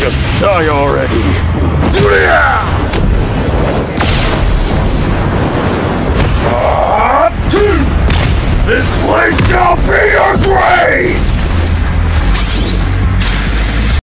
Just die already! This place shall be your grave!